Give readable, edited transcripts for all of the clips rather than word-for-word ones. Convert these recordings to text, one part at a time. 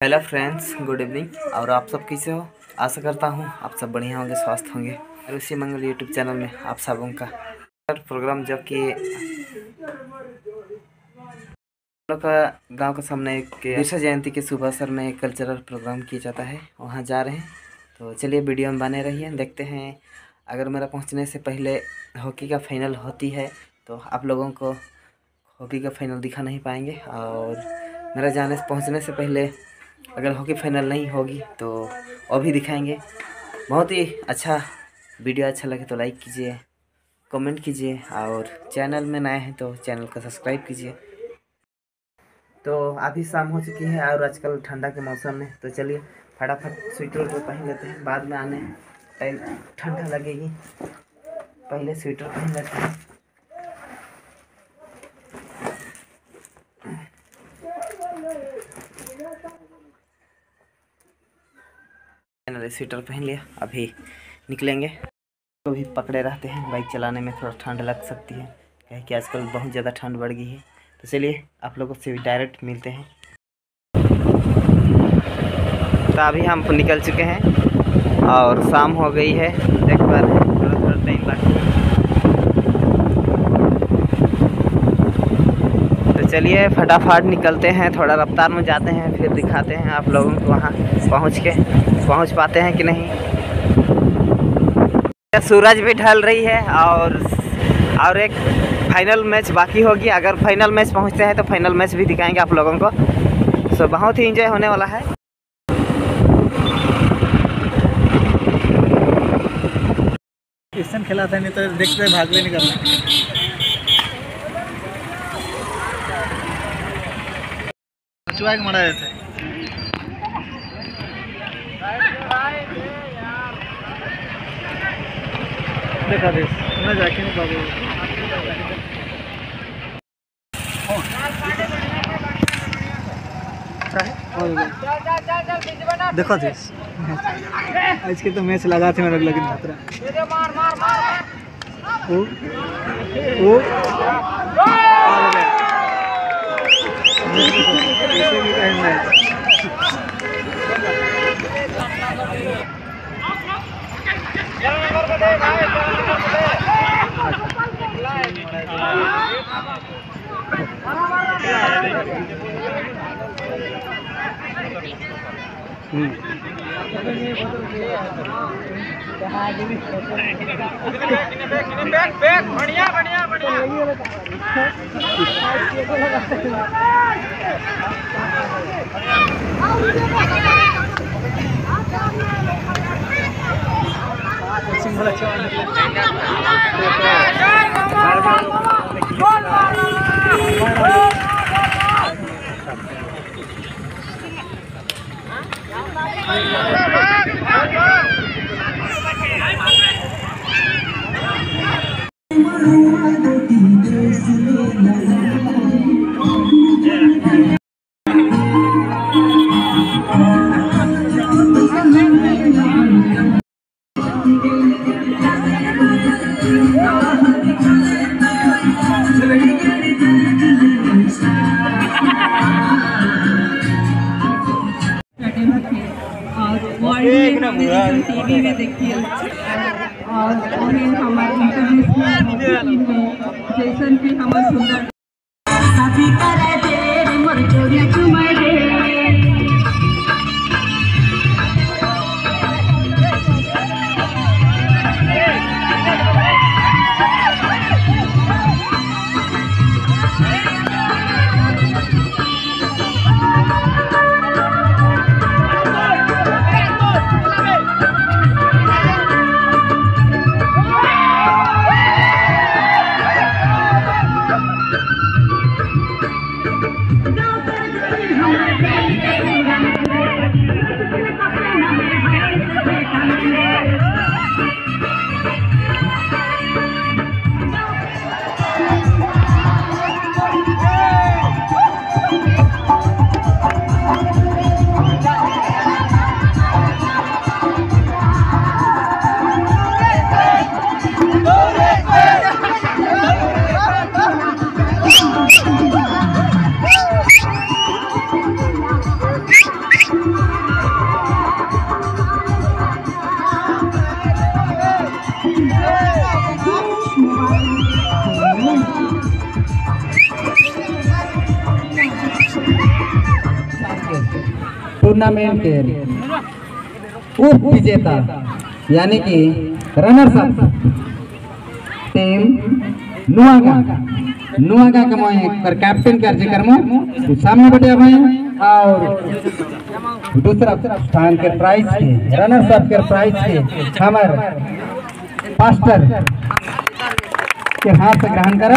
Hello friends, good evening. और आप सब कैसे हो? आशा करता हूँ आप सब बढ़िया होंगे, स्वस्थ होंगे। ऋषि मंगल यूट्यूब चैनल में आप सबों का प्रोग्राम जो कि लोग का गांव के सामने एक बिरसा जयंती के शुभ अवसर में एक कल्चरल प्रोग्राम किया जाता है, वहाँ जा रहे हैं। तो चलिए वीडियो में बने रहिए, देखते हैं। अगर मेरा पहुँचने से पहले हॉकी का फाइनल होती है तो आप लोगों को हॉकी का फाइनल दिखा नहीं पाएंगे, और मेरा पहुँचने से पहले अगर हॉकी फाइनल नहीं होगी तो वो भी दिखाएंगे। बहुत ही अच्छा वीडियो, अच्छा लगे तो लाइक कीजिए, कमेंट कीजिए, और चैनल में नए हैं तो चैनल को सब्सक्राइब कीजिए। तो अभी शाम हो चुकी है और आजकल ठंडा के मौसम में, तो चलिए फटाफट स्वेटर को पहन लेते हैं, बाद में आने टाइम ठंडा लगेगी। पहले स्वेटर पहन लेते हैं। मैंने स्वेटर पहन लिया, अभी निकलेंगे। तो भी पकड़े रहते हैं, बाइक चलाने में थोड़ा ठंड लग सकती है, क्या कि आजकल बहुत ज़्यादा ठंड बढ़ गई है। तो चलिए आप लोगों से डायरेक्ट मिलते हैं। तो अभी हम निकल चुके हैं और शाम हो गई है, देख पा रहे हैं थोड़ा थोड़ा टाइम लगता है। तो चलिए फटाफट निकलते हैं, थोड़ा रफ्तार में जाते हैं, फिर दिखाते हैं आप लोगों को वहाँ पहुँच पाते हैं कि नहीं। सूरज भी ढल रही है और एक फाइनल मैच बाकी होगी। अगर फाइनल मैच पहुंचते हैं तो फाइनल मैच भी दिखाएंगे आप लोगों को। सो बहुत ही एंजॉय होने वाला है। क्रिश्चियन खेला था, नहीं तो देखते भाग भी नहीं करना। चुआ के मरा थे। देखा देख मैं जाके नहीं पाऊंगा। देखो थे आज के तो मैच लगा थे मेरे, लेकिन खतरा वो बढ़िया बढ़िया बढ़िया। टीवी में देखिए और हमारे इंटरनेशनल में जैसन भी हमारे सुंदर टूर्नामेंट के उप विजेता यानी कि रनर्स अप टीम नुआगा के मैं पर कैप्टन कार्यक्रम सामने बैठे भाई और दूसरा स्थान के प्राइज के रनर्स अप के प्राइज के हमार पास्टर के हाथ से ग्रहण करो।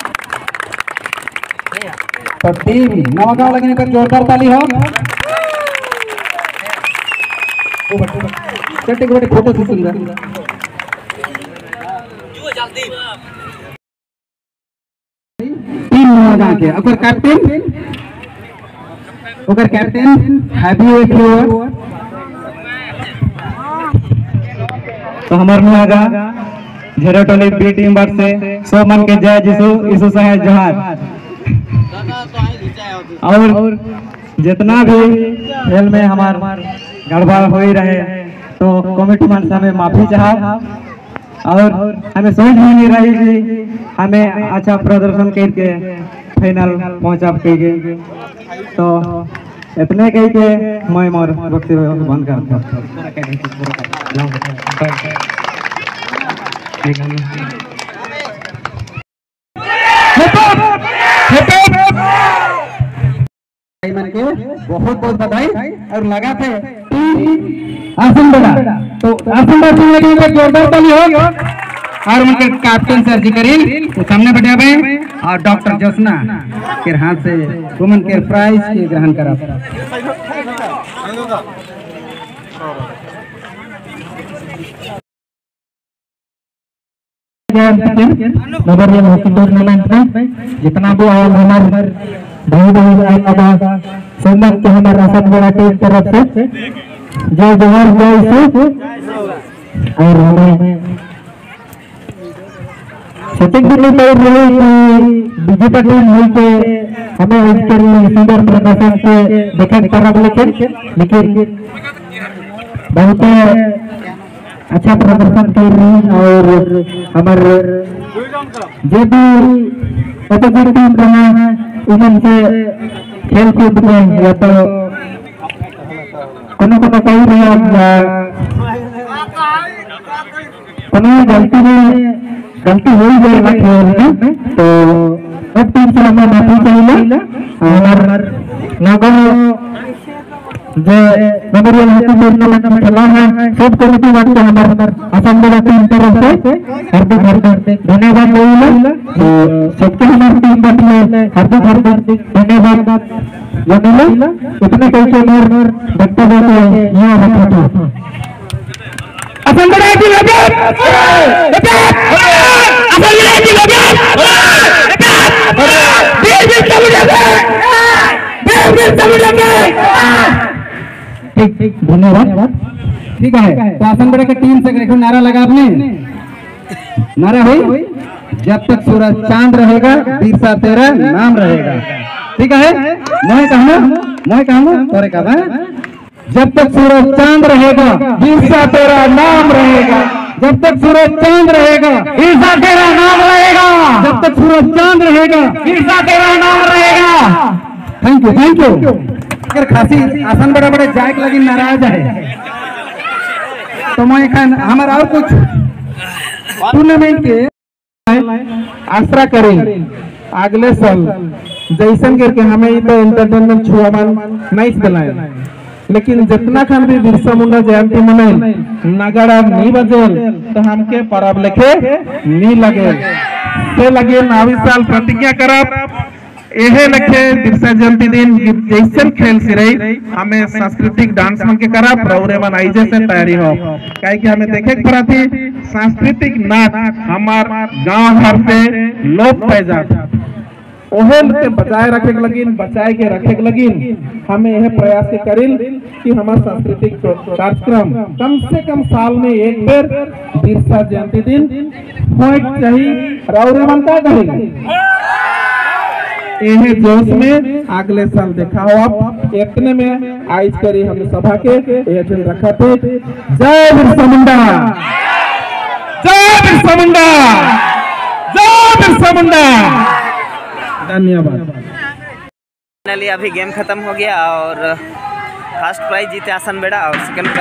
तो टीम नवागांव लगने पर जोरदार ताली हो। फोटो खींचूंगा। टीम नवागांव के ओकर कैप्टन हैप्पी तो हमार नवागांव झेरोटोली बी टीम वर्ग से सो मन के जय यीशु सहाय जोहार। और जितना भी खेल में हमार गड़बड़ हो ही रहे तो कमेटी मन से हमें माफी चाह और हमें सोच भी नहीं रही कि हमें अच्छा प्रदर्शन करके फाइनल पहुंचा पाएंगे। तो इतने कह के मैं मोर वक्तव्य बंद करता हूं। बहुत बहुत बधाई और लगा थे आसन बड़ा तो आसन बड़ा लगने पर जोरदार ताली हो और उनके कैप्टन सर जी करील तो सामने बैठे हुए और डॉक्टर जोशना के हाथ से वुमेन के प्राइज के ग्रहण करा। नवरियल हॉकी टूर्नामेंट में जितना भी आया हमारे भाई सोमवार के हमारे आसन बड़ा टीम तरफ से जय जोहर जय से और हमें सचिन जी ने कह रहे कि बीजेपी टीम मिलके हमें इसके लिए सुंदर प्रदर्शन से देखा खराब लेकिन बहुत अच्छा प्रदर्शन कर रही और हमारे जो भी अपोजिट टीम रहा है उनसे खेल कूद में या तो कोनो कही रहा गलती हो गई खेल में तो अब टीम से हमें माफी चाहिए। हमारे नगर जो मेमोरियल हॉकी टूर्नामेंट में खेला है सब कमेटी वाले को हमारे असम जिला टीम तरफ से हार्दिक धन्यवाद मिला। तो सबके हमारी टीम में हार्दिक धन्यवाद मिला। इतने कह के वक्तव्य को यहाँ रखा असम जिला की ठीक धन्यवाद। ठीक है तो आसन बड़े के टीम से देखो नारा लगा आपने नारा हुई जब तक सूरज चांद रहेगा बिरसा तेरा नाम रहेगा। ठीक है मैं कहूँ तोरे का जब तक सूरज चांद रहेगा बिरसा तेरा नाम रहेगा। जब तक सूरज चांद रहेगा बिरसा तेरा नाम रहेगा। जब तक सूरज चांद रहेगा बिरसा तेरा नाम रहेगा। Thank you. अगर खासी आसन बड़े बड़े जाए के लगी नाराज है तो मैं हमारा और कुछ टूर्नामेंट के आश्रा करें अगले साल जैसन करके हमें तो एंटरटेनमेंट छुआमान नहीं दिलाए लेकिन जितना खान भी बिरसा मुंडा जयंती मनाए नगाड़ा नहीं बजेल तो हमके परब लेखे नहीं लगे से लगे नावी साल प्रतिज्ञा करब यहे लखे बिरसा जयंती दिन जैसन खेल सिरई हमें सांस्कृतिक डांस मन के करा प्रौरे मन आई जैसे तैयारी हो काहे कि हमें देखे पड़ा थी सांस्कृतिक नाच हमार गांव घर से लोप पाए जाता ओहे के बचाए रखे के लगिन हमें यह प्रयास के करिल कि हमारा सांस्कृतिक कार्यक्रम कम से कम साल में एक बार बिरसा जयंती दिन होए चाहिए। रौरे मन का कहेंगे यह जोश में अगले साल देखा हो आप इतने में आज करी हमने सभा के यह दिन रखा थे। जय बिरसा मुंडा, जय बिरसा मुंडा, जय बिरसा मुंडा। धन्यवाद। फाइनली अभी गेम खत्म हो गया और फर्स्ट प्राइज जीते आसन बेड़ा और सेकंड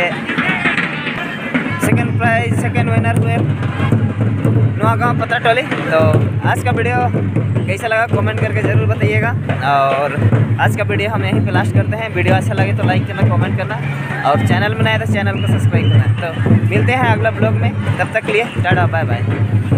प्राइज सेकंड विनर हुए नवागांव पत्रा टोली। तो आज का वीडियो कैसा लगा कमेंट करके ज़रूर बताइएगा, और आज का वीडियो हम यहीं पे लास्ट करते हैं। वीडियो अच्छा लगे तो लाइक करना, कमेंट करना, और चैनल में नया तो चैनल को सब्सक्राइब करना। तो मिलते हैं अगला ब्लॉग में, तब तक के लिए टाटा बाय बाय।